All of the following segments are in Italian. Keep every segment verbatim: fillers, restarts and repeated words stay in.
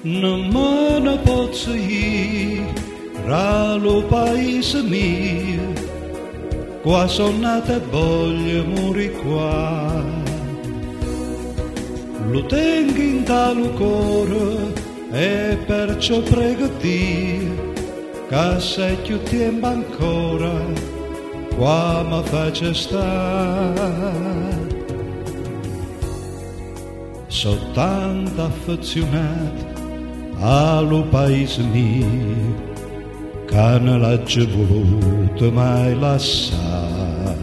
non me ne posso ir lo paese mio, qua sono nata e voglio morire qua. Lo tengo in tale cuore e perciò prego Dio che se più tempo ancora qua mi faccia stare. Sono tanto affezionato allo paese mio che non l'ho voluto mai lasciare.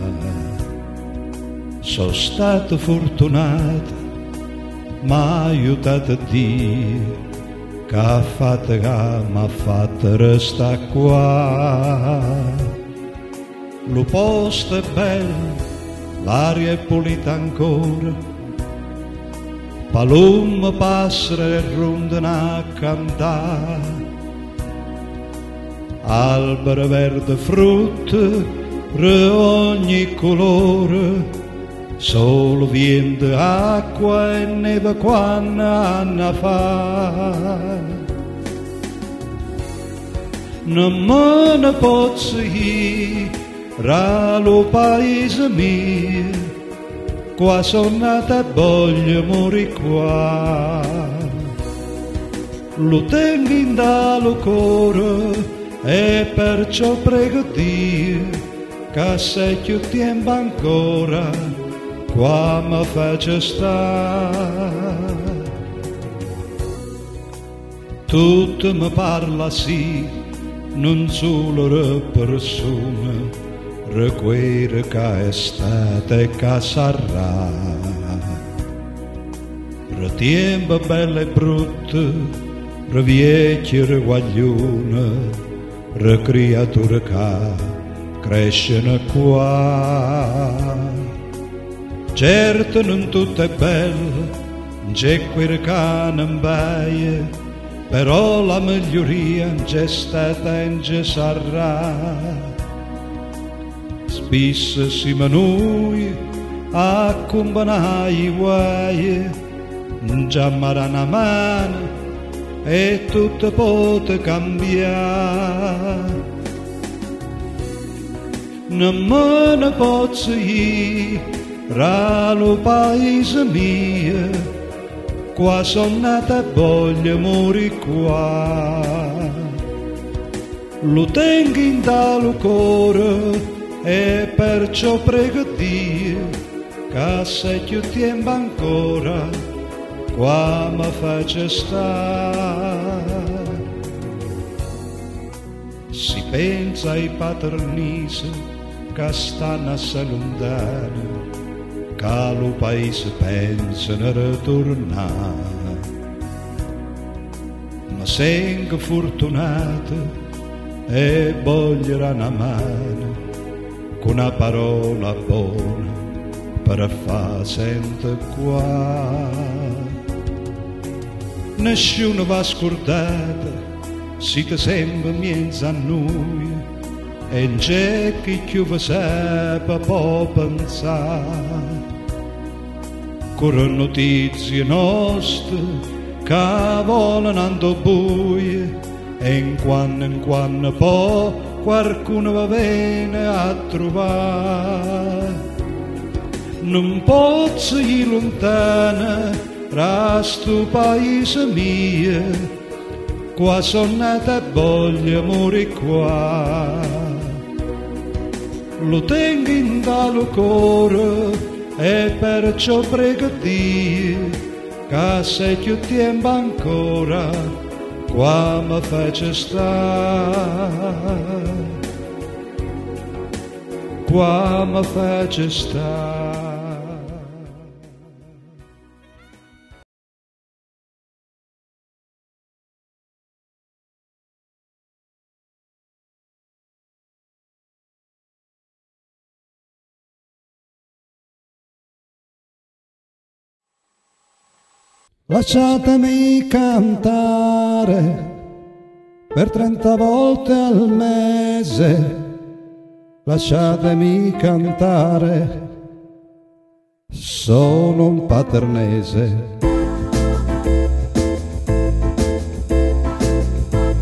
Sono stato fortunato, ma aiutato Dio che ha fatto che mi ha fatto restare qua. Lo posto è bello, l'aria è pulita ancora, palome, passero e rondano a cantare, albero verde, frutto per ogni colore, solo vento, acqua e neve quando hanno fa. Non me ne posso ir lo paese mio, qua sono nata e voglio morire qua. Lo tengo in dal cuore e perciò prego Dio che se più tempo ancora qua mi faccia stare. Tutto mi parla sì, non solo le persone, require che è stata e che sarà. Per tempo bello e brutto, per vecchie e guaglione, per creature che crescono qua. Certo non tutto è bello, c'è quel che non vai, però la miglioria c'è stata e c'è sarà. Spesso siamo noi a accompagnare i guai, già una mano e tutto può cambiare. Non me ne posso ir lo paese mio, qua sono nata e voglio morire qua. Lo tengo in tale cuore e perciò prego Dio che se più tempo ancora qua mi faccia stare. Si pensa ai paternisi che stanno assai lontano, che lo paese pensano a ritornare. Ma sento fortunato e voglio una mano con una parola buona per far sentire qua. Nessuno va scordato, siete sempre miezza a noi, e non c'è chi più vi seppe può pensare. Con notizie nostre che vogliono andare buie, e in quando in quando può qualcuno va bene a trovare. Non posso ir lontana da sto paese mio, qua sono nata e voglio morire qua. Lo tengo in dal cuore e perciò prego Dio che se più tempo ancora qua mi faccia stare, qua mi faccia stare. Lasciatemi cantare per trenta volte al mese, lasciatemi cantare, sono un paternese.